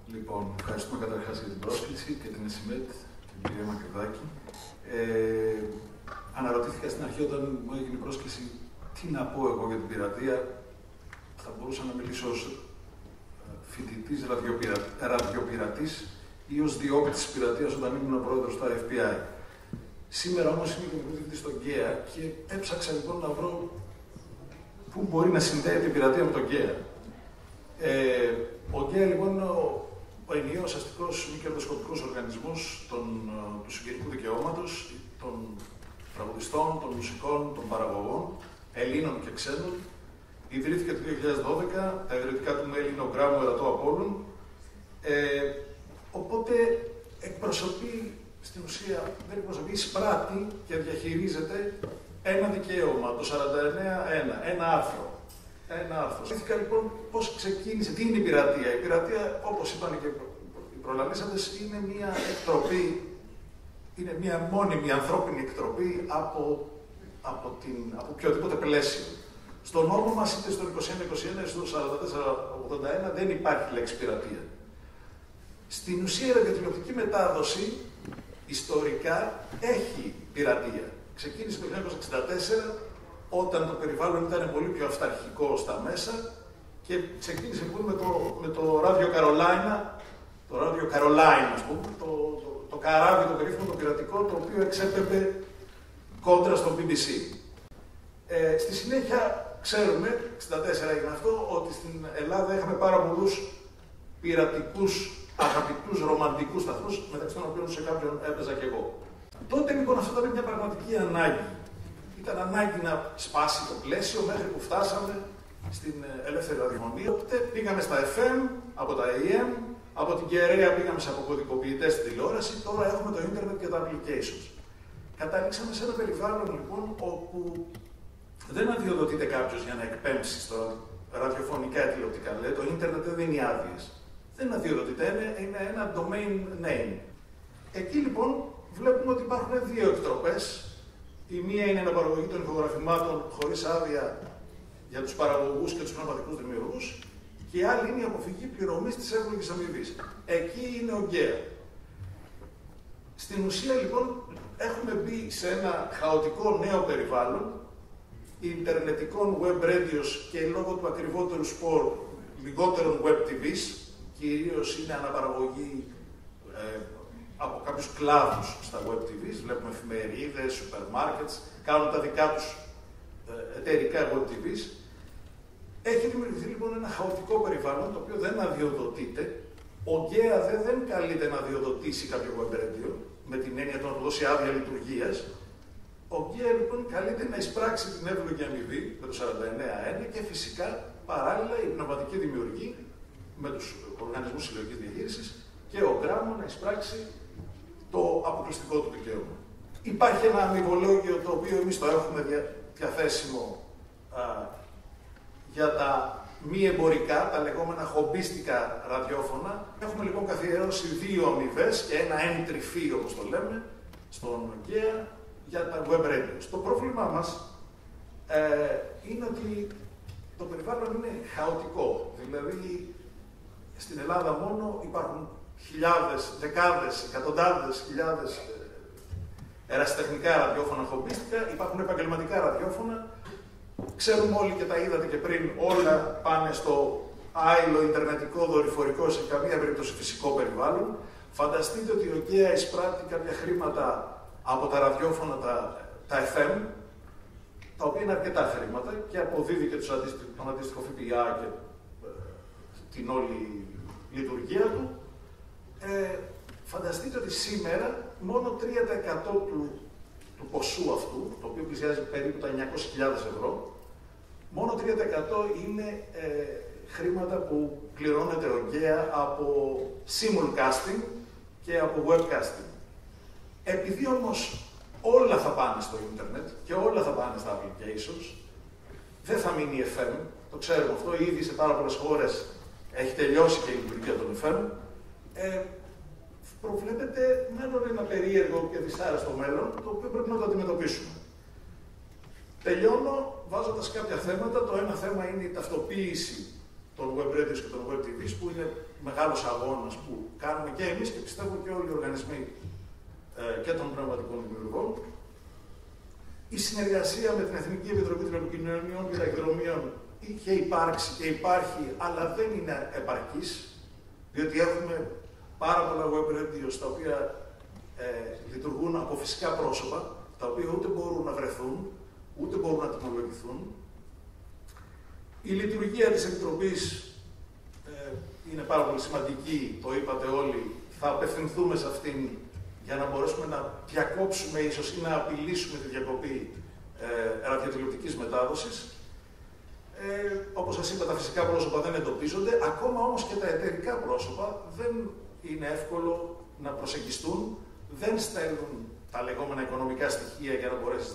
Λοιπόν, ευχαριστούμε καταρχάς για την πρόσκληση και την ΕΣΥΜΕΤ, την κυρία Μακρυδάκη. Αναρωτήθηκα στην αρχή όταν μου έγινε η πρόσκληση τι να πω εγώ για την πειρατεία. Θα μπορούσα να μιλήσω ως φοιτητής ραδιοπειρατής ή ως διώκτης της πειρατείας όταν ήμουν πρόεδρος του FBI. Σήμερα όμως είμαι και διευθυντής στον ΚΕΑ και έψαξα λοιπόν να βρω πού μπορεί να συνδέεται η πειρατεία με τον ΚΕΑ. Ο ΚΕΑ λοιπόν είναι ο ενιαίος αστικός μη κερδοσκοπικός οργανισμός του συγγενικού δικαιώματος, των τραγουδιστών, των μουσικών, των παραγωγών, Ελλήνων και ξένων. Ιδρύθηκε το 2012, τα ιδρυτικά του μέλη είναι ο Γκράμμο Ερατό Απόλλων. Οπότε εκπροσωπεί, στην ουσία δεν εκπροσωπεί, εισπράττει και διαχειρίζεται ένα δικαίωμα, το 49.1, ένα άρθρο. Σκέφτηκα λοιπόν πώς ξεκίνησε, τι είναι η πειρατεία. Η πειρατεία, όπως είπαν και οι προλαλήσαντες, είναι μια εκτροπή, είναι μια μόνιμη ανθρώπινη εκτροπή από οποιοδήποτε πλαίσιο. Στον νόμο μας, είτε στο 21-21 είτε στο 44-81, δεν υπάρχει λέξη πειρατεία. Στην ουσία, η ραδιοτηλεοπτική μετάδοση, ιστορικά, έχει πειρατεία. Ξεκίνησε το 1964, όταν το περιβάλλον ήταν πολύ πιο αυταρχικό στα μέσα και ξεκίνησε λοιπόν με το ράδιο Καρολάινα, ας πούμε, το καράβι, το περίφημο, το πειρατικό, το οποίο εξέπεμπε κόντρα στο BBC. Στη συνέχεια, ξέρουμε, 64 έγινε αυτό, ότι στην Ελλάδα είχαμε πάρα πολλούς πειρατικούς, αγαπητούς, ρομαντικούς σταθμούς, μεταξύ των οποίων σε κάποιον έπαιζα κι εγώ. Τότε λοιπόν αυτό ήταν μια πραγματική ανάγκη. Ήταν ανάγκη να σπάσει το πλαίσιο μέχρι που φτάσαμε στην ελεύθερη ραδιοφωνία. Τότε πήγαμε στα FM, από τα AM, από την κεραία πήγαμε σε αποκωδικοποιητές στην τηλεόραση, τώρα έχουμε το ίντερνετ και τα applications. Καταλήξαμε σε ένα περιβάλλον λοιπόν όπου δεν αδειοδοτείται κάποιος για να εκπέμψει στο ραδιοφωνικά ή τηλεοπτικά. Δηλαδή το ίντερνετ δεν δίνει άδειες. Δεν αδειοδοτείται, είναι ένα domain name. Εκεί λοιπόν βλέπουμε ότι υπάρχουν δύο εκτροπές. Η μία είναι η αναπαραγωγή των ηχογραφημάτων χωρίς άδεια για τους παραγωγούς και τους πνευματικούς δημιουργούς, και η άλλη είναι η αποφυγή πληρωμής της εύλογης αμοιβής. Εκεί είναι ο γκέα. Στην ουσία λοιπόν έχουμε μπει σε ένα χαοτικό νέο περιβάλλον ιντερνετικών web radios και λόγω του ακριβότερου σπορ λιγότερων web TVs, κυρίως είναι αναπαραγωγή από κάποιους κλάδους στα web TVs, βλέπουμε εφημερίδες, σούπερ μάρκετς, κάνουν τα δικά τους εταιρικά web TVs. Έχει δημιουργηθεί λοιπόν ένα χαοτικό περιβάλλον, το οποίο δεν αδειοδοτείται. Ο γκέα δεν καλείται να αδειοδοτήσει κάποιο web radio, με την έννοια του να του δώσει άδεια λειτουργίας. Ο γκέα λοιπόν καλείται να εισπράξει την εύλογη αμοιβή με το 49.1 και φυσικά παράλληλα η πνευματική δημιουργή με τους οργανισμούς συλλογικής διαχείρισης και ο Γκράμμο να εισπράξει το αποκλειστικό του δικαίωμα. Υπάρχει ένα αμοιβολόγιο το οποίο εμείς το έχουμε διαθέσιμο για τα μη εμπορικά, τα λεγόμενα χομπίστικα ραδιόφωνα. Έχουμε λοιπόν καθιερώσει δύο αμοιβές και ένα entry fee, όπως το λέμε, στον γκέα για τα web radios. Το πρόβλημά μας είναι ότι το περιβάλλον είναι χαοτικό. Δηλαδή, στην Ελλάδα μόνο υπάρχουν χιλιάδες, δεκάδες, εκατοντάδες χιλιάδες ερασιτεχνικά ραδιόφωνα χομπίστικα, υπάρχουν επαγγελματικά ραδιόφωνα. Ξέρουμε όλοι και τα είδατε και πριν, όλα πάνε στο άειλο ιντερνετικό δορυφορικό, σε καμία περίπτωση φυσικό περιβάλλον. Φανταστείτε ότι ο γκέα εισπράττει κάποια χρήματα από τα ραδιόφωνα, τα FM, τα οποία είναι αρκετά χρήματα και αποδίδει και τον αντίστοιχο ΦΠΑ και την όλη λειτουργία του. Φανταστείτε ότι σήμερα μόνο 3% του ποσού αυτού, το οποίο πλησιάζει περίπου τα 900.000 ευρώ, μόνο 3% είναι χρήματα που πληρώνεται ο γκέα από simulcasting και από webcasting. Επειδή όμως όλα θα πάνε στο ίντερνετ και όλα θα πάνε στα applications, δεν θα μείνει FM, το ξέρουμε αυτό, ήδη σε πάρα πολλές χώρες έχει τελειώσει και η λειτουργία των FM. Προβλέπεται μάλλον ένα περίεργο και δυσάρεστο μέλλον, το οποίο πρέπει να το αντιμετωπίσουμε. Τελειώνω βάζοντας κάποια θέματα. Το ένα θέμα είναι η ταυτοποίηση των web radios και των web TVs, που είναι μεγάλος αγώνας που κάνουμε και εμείς και πιστεύω και όλοι οι οργανισμοί και των πνευματικών δημιουργών. Η συνεργασία με την Εθνική Επιτροπή Τηλεπικοινωνιών και Ταχυδρομείων είχε υπάρξει και υπάρχει, αλλά δεν είναι επαρκής, διότι έχουμε πάρα πολλά web radios τα οποία λειτουργούν από φυσικά πρόσωπα, τα οποία ούτε μπορούν να βρεθούν, ούτε μπορούν να τιμολογηθούν. Η λειτουργία της Επιτροπής είναι πάρα πολύ σημαντική, το είπατε όλοι, θα απευθυνθούμε σε αυτήν για να μπορέσουμε να διακόψουμε ίσως ή να απειλήσουμε τη διακοπή ραδιοτηλεοπτικής μετάδοσης. Όπως σας είπα, τα φυσικά πρόσωπα δεν εντοπίζονται, ακόμα όμως και τα εταιρικά πρόσωπα δεν είναι εύκολο να προσεγγιστούν, δεν στέλνουν τα λεγόμενα οικονομικά στοιχεία για να μπορέσεις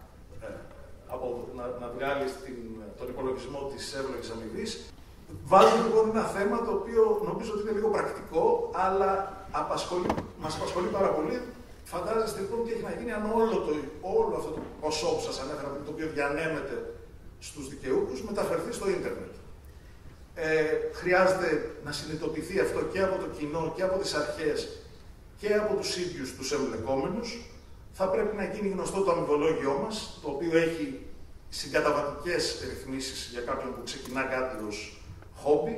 να βγάλεις τον υπολογισμό της εύλογης αμοιβής. Βάζουμε λοιπόν ένα θέμα το οποίο νομίζω ότι είναι λίγο πρακτικό, αλλά μας απασχολεί πάρα πολύ. Φαντάζεστε λοιπόν τι έχει να γίνει αν όλο αυτό το ποσό που σας ανέφερα, το οποίο διανέμεται στους δικαιούχους, μεταφερθεί στο ίντερνετ. Χρειάζεται να συνειδητοποιηθεί αυτό και από το κοινό και από τις αρχές και από τους ίδιους τους εμπλεκόμενους. Θα πρέπει να γίνει γνωστό το αμοιβολόγιό μας, το οποίο έχει συγκαταβατικές ρυθμίσεις για κάποιον που ξεκινά κάτι ως χόμπι.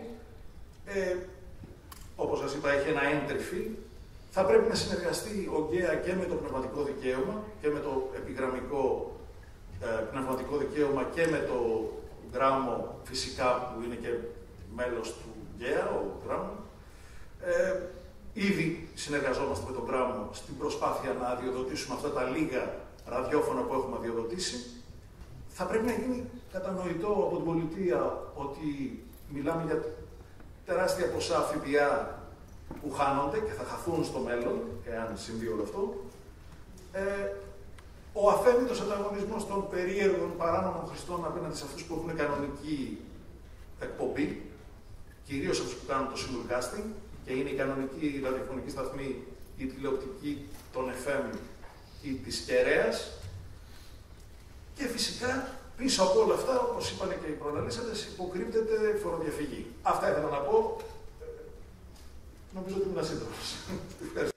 Όπως σας είπα, έχει ένα entry fee. Θα πρέπει να συνεργαστεί ο ΓΚΕΑ και με το πνευματικό δικαίωμα και με το επιγραμμικό πνευματικό δικαίωμα και με το γράμμο φυσικά που είναι και μέλος του ΓΚΕΑ, ο γράμμο. Ήδη συνεργαζόμαστε με τον γράμμο στην προσπάθεια να αδειοδοτήσουμε αυτά τα λίγα ραδιόφωνα που έχουμε αδειοδοτήσει. Θα πρέπει να γίνει κατανοητό από την πολιτεία ότι μιλάμε για τεράστια ποσά ΦΠΑ που χάνονται και θα χαθούν στο μέλλον, εάν συμβεί όλο αυτό. Ο αθέμητος ανταγωνισμός των περίεργων παράνομων χρηστών απέναντι σε αυτούς που έχουν κανονική εκπομπή, κυρίως αυτούς που κάνουν το simulcasting, και είναι η κανονική ραδιοφωνική σταθμή, η τηλεοπτική των FM ή της κεραίας. Και φυσικά πίσω από όλα αυτά, όπως είπαν και οι προλαλήσαντες, υποκρύπτεται φοροδιαφυγή. Αυτά ήθελα να πω. Νομίζω ότι ήμουν σύντομος. Ευχαριστώ.